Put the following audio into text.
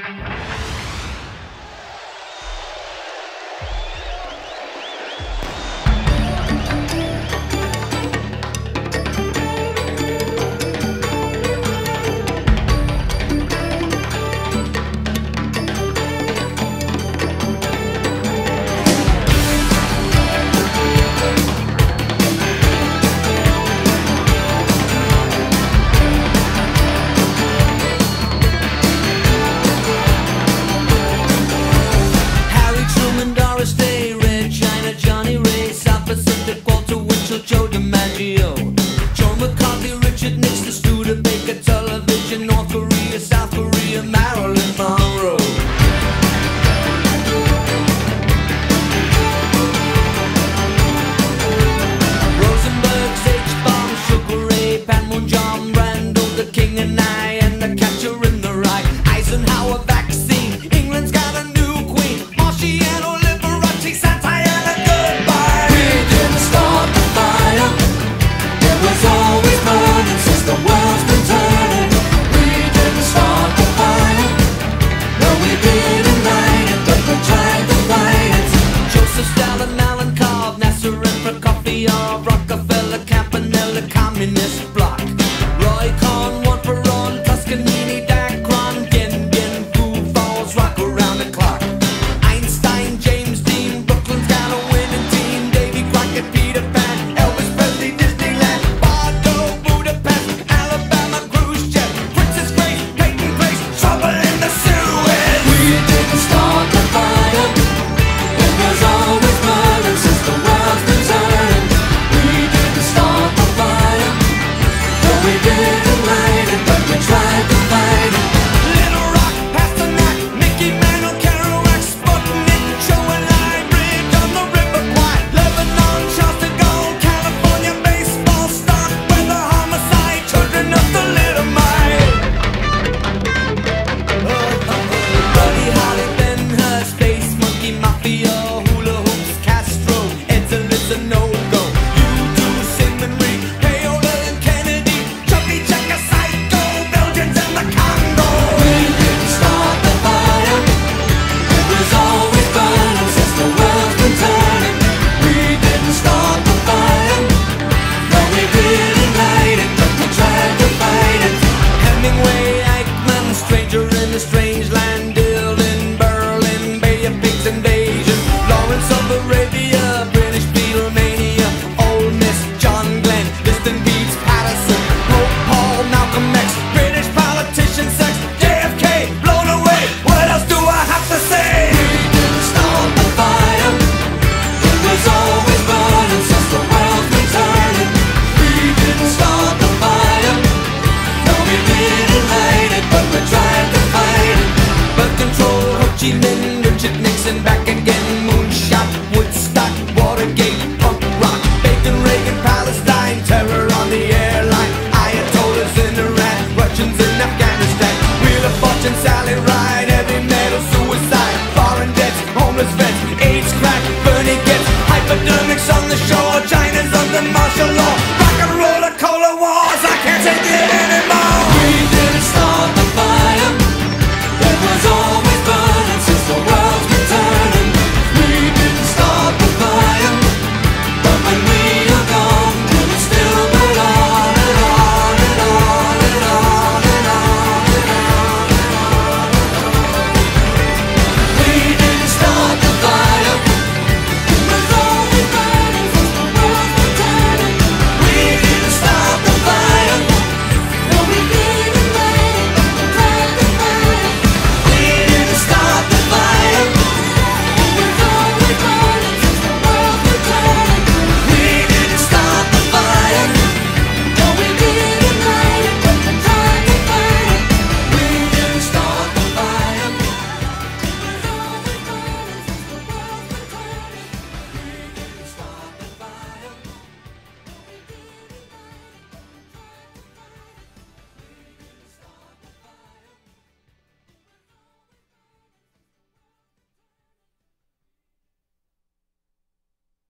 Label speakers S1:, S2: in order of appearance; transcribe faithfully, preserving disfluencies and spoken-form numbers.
S1: Joe DiMaggio, Joe McCarthy, Richard Nixon, Studebaker, television, North Korea, South Korea, Marilyn Monroe. Rosenberg, H-Bomb, Sugar Ray, Panmure, John Randall, the King and I, and the Catcher in the Rye. Eisenhower vaccine, England's got a new queen, Marciano, Liberace, Santayana, goodbye. We didn't start the fire, it was always burning since the world's been turning. We didn't start the fire, no we didn't light it, but we tried to fight it. Joseph Stalin, Alan Cobb, Nasser and Prokofiev, Rockefeller, Campanella, Communist Bloc, Roy Cohn, one for on, Toscanini, Dacron, Gin Gin, Food Falls, rock around the clock. Einstein, James Dean, Brooklyn's got a winning team, Davy Crockett, Peter Pan, Elvis Presley, Disneyland, Bardo, Budapest, Alabama, Khrushchev, Princess Grace, Peyton Place, trouble in the Suez. We didn't start the fire, it was always burning since the world's been turning. We didn't start the fire, no we didn't light it, but we tried to fight it. Little Rock, Pasternak, Mickey Mantle, Kerouac, Sputnik, Joe and I, Bridge on the River Kwai, Lebanon, Charles de Gaulle, California, baseball, stock, weather, homicide, children of the Little Mile. Buddy Holly, Ben Hur, Space Monkey, Mafia, Hula Hoops, Castro, Edsel a no-go. You do Simon Reed, Payola and Kennedy, Chubby Checker, Psycho, Belgians and the Congo. We didn't start the fire, it was always burning since the world's been turning. We didn't start the fire, no we didn't light it, but we tried to fight it. Hemingway, Eichmann, Stranger in a Strange Land, Dylan, Berlin, Bay of Pigs invasion, Lawrence of Arabia, British Beatlemania, Ole Miss, John Glenn, Liston Beats, Patterson, Pope Paul, Malcolm X, British politician, sex, J F K, blown away. What else do I have to say? We didn't start the fire, it was always burning since the world's been turning. We didn't start the fire, no we didn't light it, but we tried to fight it. Birth control, Ho Chi Minh, Richard Nixon, back again, moonshot, Woodstock, Watergate, punk rock, Bacon, Reagan, Palestine, terror on the airline, Ayatollahs in Iran, Russians in Afghanistan, Wheel of Fortune, Sally Ride.